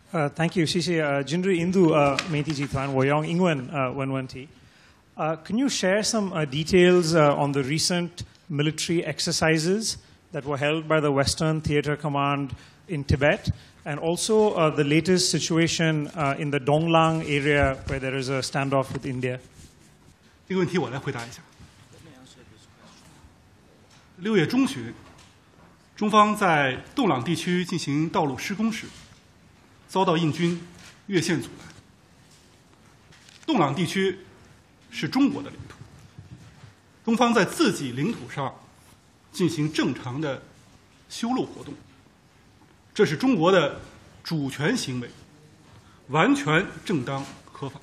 Thank you， 谢谢。Jinri Indu 媒体集团，我用英文问问题。Can you share some details on the recent military exercises that were held by the Western Theater Command in Tibet, and also the latest situation in the Donglang area where there is a standoff with India? 这个问题我来回答一下。6月中旬，中方在洞朗地区进行道路施工时，遭到印军越线阻拦。洞朗地区是中国的领土，中方在自己领土上进行正常的修路活动，这是中国的主权行为，完全正当合法。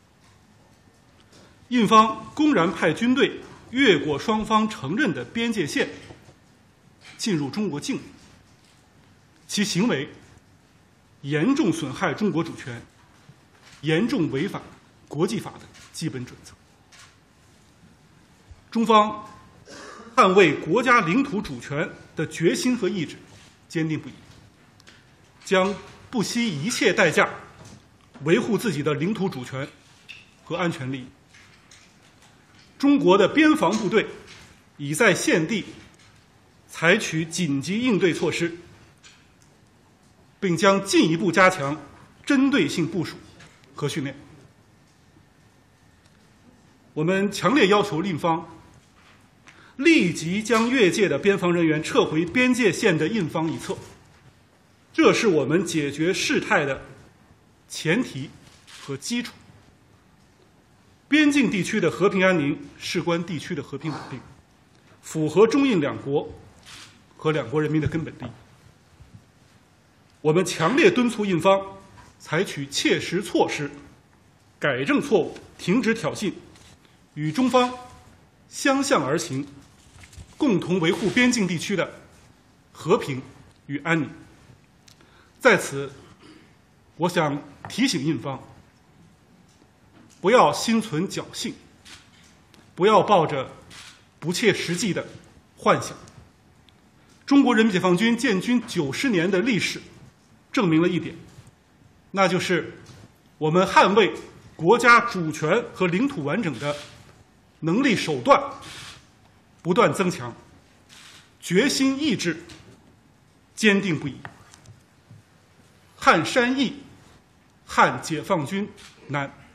印方公然派军队越过双方承认的边界线，进入中国境内，其行为严重损害中国主权，严重违反国际法的基本准则。中方捍卫国家领土主权的决心和意志坚定不移，将不惜一切代价维护自己的领土主权和安全利益。中国的边防部队已在现地采取紧急应对措施，并将进一步加强针对性部署和训练。我们强烈要求印方立即将越界的边防人员撤回边界线的印方一侧，这是我们解决事态的前提和基础。边境地区的和平安宁事关地区的和平稳定，符合中印两国和两国人民的根本利益。我们强烈敦促印方采取切实措施，改正错误，停止挑衅，与中方相向而行，共同维护边境地区的和平与安宁。在此，我想提醒印方，不要心存侥幸，不要抱着不切实际的幻想。中国人民解放军建军90年的历史证明了一点，那就是我们捍卫国家主权和领土完整的能力手段不断增强，决心意志坚定不移。撼山易，撼解放军难。